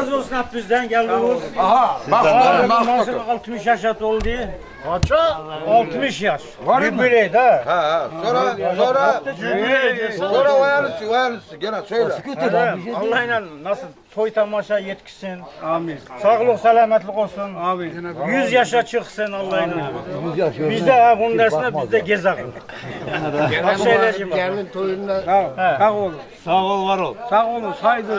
razı olsun hep bizden geldiniz. Aha bak Nasıl 60 yaşa oldu? Kaça? 60 yaş. Var mı? Jubiley de. Ha sonra vayanlısı gene söyle. Allah'ıyla nasıl toy tamaşa yetkisin. Amin. Sağlık selametlik olsun. Amin. 100 yaşa çıksın Allah'ıyla. Biz de ha bunun dersine biz de gezelim. Bak söyleyeceğim. Gelin toyunda. Sağ ol. Sağ ol var ol. Sağ olun saydı.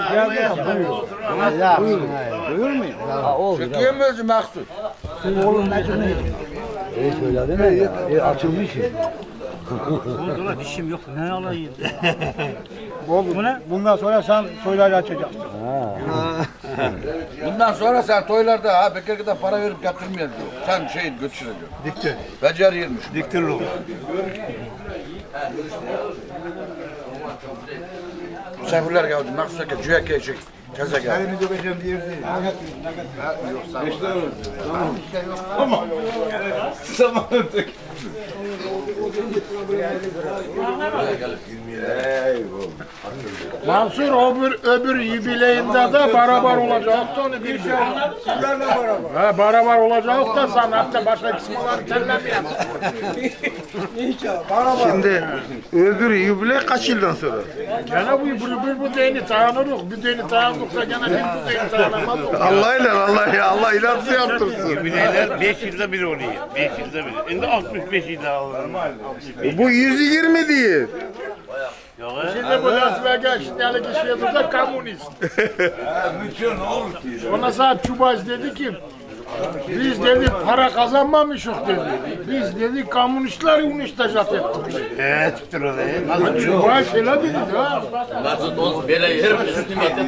Buyur muyum? Çekiyor mu özü Maksut? Oğlum ne canı? Söyledin mi? Açılmış. Bunda dişim yok. Ne alayım? Bu ne? Bundan sonra sen toyları açacaksın. Bundan sonra sen toylarda ha Bekir'e para verip getirmeyelim diyor. Sen şey götüreceksin. Diktir. Beceriymiş. Diktir oğlum. Misafirler geldi. Maksut'a ki cüye keyecek. Keze geldi. Elini dökeceğim diye değil. Tamam. Mansur öbür jubileyinde de beraber olacaktı onu bir şey. Ha beraber olacak da sanatta başka kısımları tellemeyemez. Şimdi öbür jubiley kaç yıldan sonra? Gene bu deyini tanırız. Bir deyini tanırız da gene bu deyini tanımaz. Allah inatsı yaptırsın. Jubileyler 5 yılda bir oluyor. 5 yılda bir. Şimdi 65 yılda alırım. Bu 120 değil. Şimdi bu Lasvegas şimdilik işiyordu da komünist. Ona saat Çubaz dedi ki biz dedi para kazanmamışız dedi. Biz dedi komünistleri unuştacak ettik. Çıktır oraya. Çubaz öyle dedi ha. Maksud olsun böyle yerim üstüme yedim.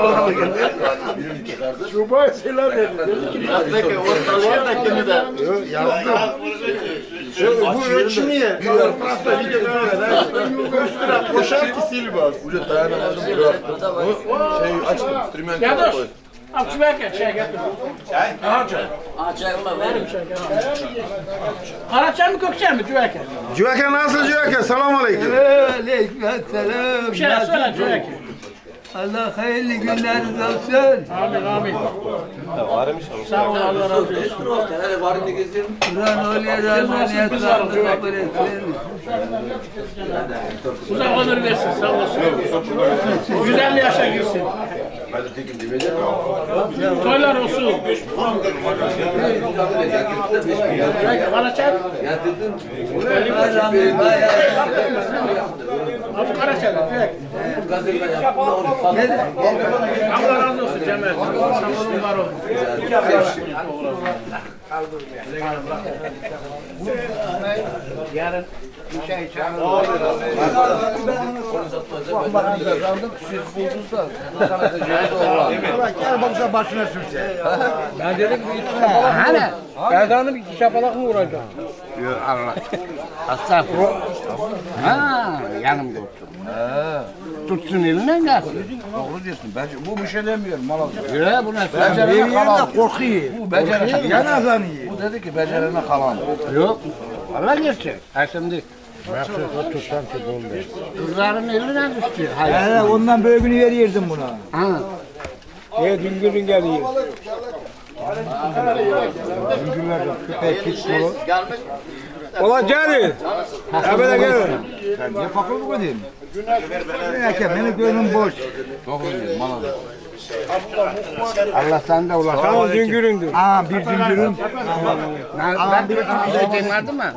Çubaz öyle dedi. Dedi ki Peki ortalığa da kimi de. Bu ölçmeye. Koşar ki Silvas. Buraya dayanamazım bıraktım. Şeyi açtım. Stream'e koydum. al çubuk getir çay getir. Çay olma verim. Kara çay mı kökçay mı çubuk getir? Cüveke nasıl Cüveke? Selam aleyküm. Aleykümselam. Bir şey söyle çubuk getir. Allah hayırlı günleriniz olsun. Amin amin. Sağ ol Allah razı olsun. Hadi varım da gezelim. Kur'an öyle rahmaniyetlerini kabul etsin. Uzak ömür versin sağ olasın. 150 yaşa girsin. Toylar olsun. Bana çay. Abi kara çay. Allah razı olsun Cemal. Sağ olun var olun. Yarın bir şey içelim. Siz buldunuz da. Sana tecrübe olur. Gel bakışa başına sürse. Ben dedim ki hani Erdoğan'ın bir şapalak mı vuracak? Yok Allah. Aslan. Ha yanım dursun. Tutsun elinden gelsin. Doğru diyorsun. Bu bir şey demiyorum. Mal alacak. Yürü bu ne? Becerene kalan. Korkuyor. Bu becerene Yanazan Bu dedi ki becerene kalan. Yok. Allah gerçek. Şimdi kızların elinden düştü. Hayır. Ondan bölgünü verirdim buna. Ha. Düngürün geliyor. Düngürler köpek pis dolu. Ulan gel. Ebele gel. Sen niye fakir bu kadar? Benim gönlüm boş. Doğru diyorsun. Mal alacak. Allah sende ulaşsın. Tamam düngüründür. Aa bir düngürüm. Ben bir şey demedim mi?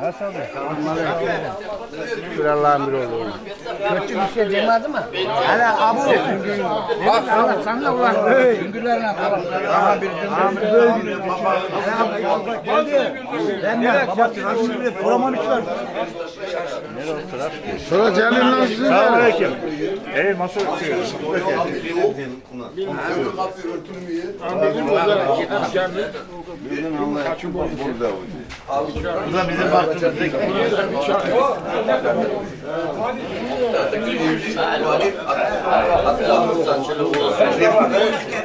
Allah'ın bir oğlu. Kötü bir şey demedim mi? Hala abu. Bak Allah sende ulaşsın. Düngürlerine kalan. Aha bir düngür. Sonra Celil nasılsın? Selamünaleyküm. Ey Mansur. Bu da bizim baktığımızdaki. Hadi.